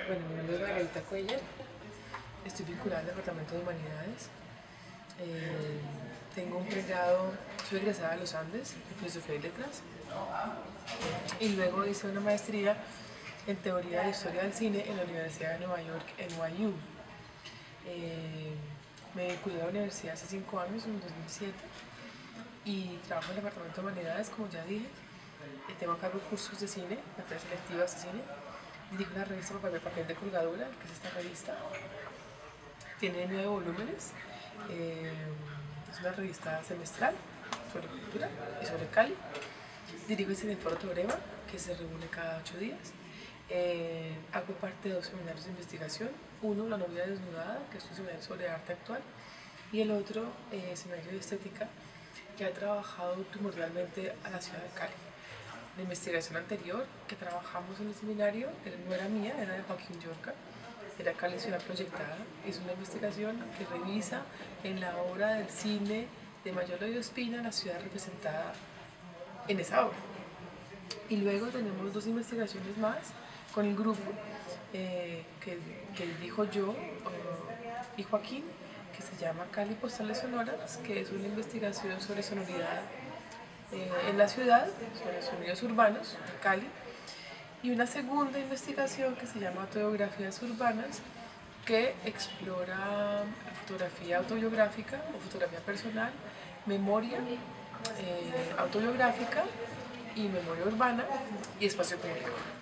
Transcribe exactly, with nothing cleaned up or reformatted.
Bueno, mi nombre es Margarita Cuellar, estoy vinculada al Departamento de Humanidades. Eh, tengo un pregrado, soy egresada de los Andes en Filosofía y Letras y luego hice una maestría en Teoría de Historia del Cine en la Universidad de Nueva York, N Y U. Eh, me vinculé a la universidad hace cinco años, en dos mil siete, y trabajo en el Departamento de Humanidades, como ya dije. Eh, tengo a cargo cursos de cine, materias selectivas de cine. Dirijo una revista Papel, papel de colgadura, que es esta revista. Tiene nueve volúmenes. Eh, es una revista semestral sobre cultura y sobre Cali. Dirijo el Cineforo Teorema, que se reúne cada ocho días. Eh, hago parte de dos seminarios de investigación. Uno, La novia desnudada, que es un seminario sobre arte actual. Y el otro, eh, seminario de estética, que ha trabajado primordialmente a la ciudad de Cali. La investigación anterior que trabajamos en el seminario no era mía, era de Joaquín Yorca, era Cali Ciudad Proyectada. Es una investigación que revisa en la obra del cine de Mayolo y Ospina la ciudad representada en esa obra. Y luego tenemos dos investigaciones más con el grupo eh, que, que dirijo yo uh, y Joaquín, que se llama Cali Postales Sonoras, que es una investigación sobre sonoridad Eh, en la ciudad, sobre sonidos urbanos de Cali, y una segunda investigación que se llama Autobiografías Urbanas, que explora fotografía autobiográfica o fotografía personal, memoria eh, autobiográfica y memoria urbana y espacio público.